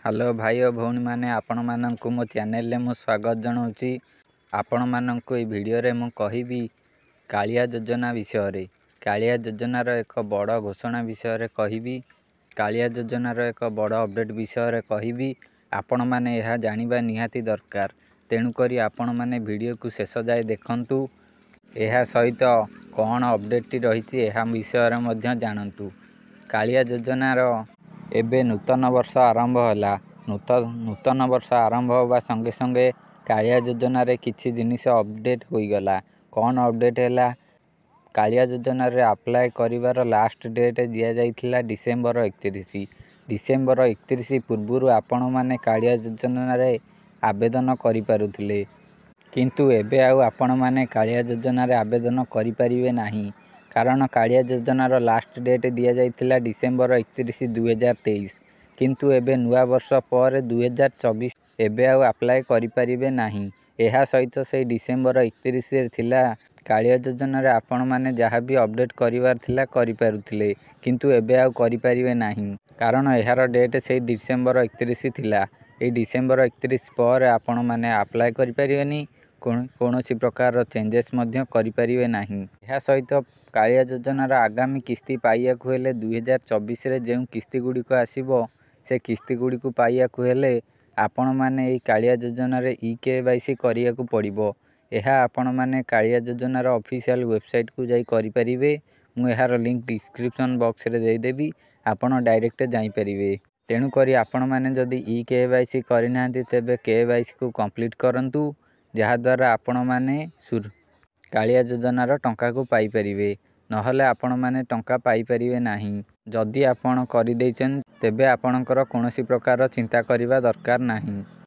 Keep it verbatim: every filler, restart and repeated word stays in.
Hello भाई और भौणी मैंने आपण मानक मो चैनल मु स्वागत जनाऊँगी। आपण मानक ये वीडियो रे मु कहिबी कालिया योजना विषय रे। कालिया योजनार एक बड़ घोषणा विषय रे कहिबी। कालिया योजनार एक बड़ अपडेट विषय रे कहिबी। आपण माने यह जानिबा निहाती दरकार, तेणुकरी आपण माने वीडियो को शेष जाए देखंतु। यह सहित कौन अपडेट रही है विषय रे मध्य जानतु। कालिया योजनार एबे नूतन वर्ष आरंभ होला। नूतन वर्ष आरंभ होगा संगे संगे कालिया योजना रे किछि जिनिस अपडेट हो गला। कौन अपडेट है? कालिया योजना रे अप्लाई करिवार लास्ट डेट दिया जाइथिला डिसेंबर इकतीस। डिसेंबर इकतीस पूर्व आपण माने कालिया योजना रे आवेदन करि पारुथिले, किंतु एबे आउ आपण माने कालिया योजना रे आवेदन करि परिवे नाही, कारण कालिया योजनार लास्ट डेट दिया जाइथिला डिसेंबर इकतीस दुई हजार तेईस। किंतु एबे नुआ वर्ष पर दुई हजार चौबीस एबे आउ अप्लाई करि परिवे नाही। एहा सहित से डिसेंबर इकतीस रे थिला कालिया योजना रे आपण माने जहाँ भी अपडेट करिवार थिला करि पारुथिले, किंतु एबे आउ करि परिवे नाही, कारण एहार डेट से डिसेंबर इकतीस थिला। ए डिसेंबर इकतीस पर आपण माने अप्लाई करि परिवेनी, कौनसी प्रकार चेंजेस मध्य करि परिवे नाही। एहा सहित कालिया योजनार आगामी किस्ती पाइयाकु हेले दुई हजार चौबीस रे जो किस्ती गुड़िक आसिबो से किस्ती गुड़िक पाइयाकु हेले आपण माने एई कालिया योजना रे ई केवाईसी करियाकु पड़िबो। एहा आपण माने कालिया योजनार ऑफिशियल वेबसाइट को जाई करि परिवे। मु एहार लिंक डिस्क्रिप्शन बॉक्स रे दे देबी, आपण डायरेक्ट जाई परिवे। तेणु करी आपण माने जदि ई केवाईसी करिनांती तेबे केवाईसी को कंप्लीट करंतु, जहा द्वारा आपण माने कालिया योजनार टंका को पाई परिवे, नहले आपण माने टंका पाई परिवे नाही। जदि आपण करि दैछन तेबे आपणकर कौनसी प्रकार चिंता करिवा दरकार नाही।